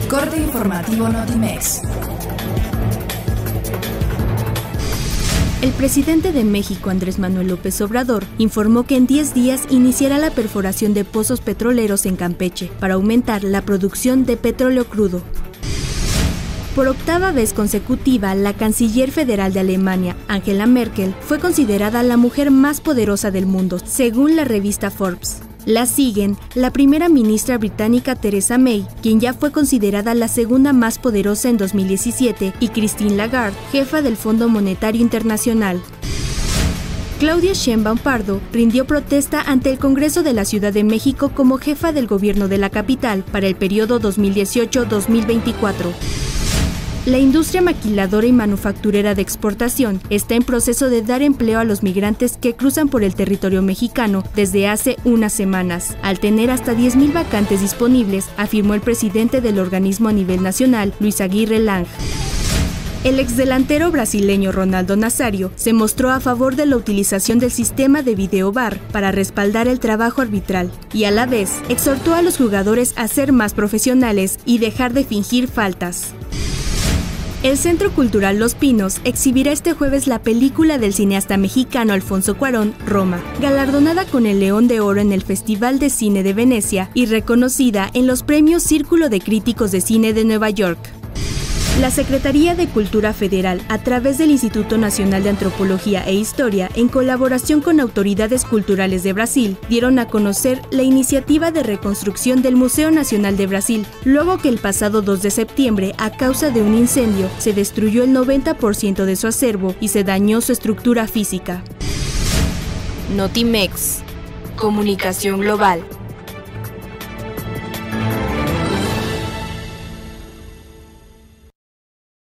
Corte informativo Notimex. El presidente de México, Andrés Manuel López Obrador, informó que en 10 días iniciará la perforación de pozos petroleros en Campeche para aumentar la producción de petróleo crudo. Por octava vez consecutiva, la canciller federal de Alemania, Angela Merkel, fue considerada la mujer más poderosa del mundo, según la revista Forbes. La siguen la primera ministra británica Theresa May, quien ya fue considerada la segunda más poderosa en 2017, y Christine Lagarde, jefa del Fondo Monetario Internacional. Claudia Sheinbaum Pardo rindió protesta ante el Congreso de la Ciudad de México como jefa del gobierno de la capital para el periodo 2018-2024. La industria maquiladora y manufacturera de exportación está en proceso de dar empleo a los migrantes que cruzan por el territorio mexicano desde hace unas semanas, al tener hasta 10,000 vacantes disponibles, afirmó el presidente del organismo a nivel nacional, Luis Aguirre Lang. El exdelantero brasileño Ronaldo Nazário se mostró a favor de la utilización del sistema de video VAR para respaldar el trabajo arbitral y a la vez exhortó a los jugadores a ser más profesionales y dejar de fingir faltas. El Centro Cultural Los Pinos exhibirá este jueves la película del cineasta mexicano Alfonso Cuarón, Roma, galardonada con el León de Oro en el Festival de Cine de Venecia y reconocida en los premios Círculo de Críticos de Cine de Nueva York. La Secretaría de Cultura Federal, a través del Instituto Nacional de Antropología e Historia, en colaboración con autoridades culturales de Brasil, dieron a conocer la iniciativa de reconstrucción del Museo Nacional de Brasil, luego que el pasado 2 de septiembre, a causa de un incendio, se destruyó el 90% de su acervo y se dañó su estructura física. Notimex. Comunicación global.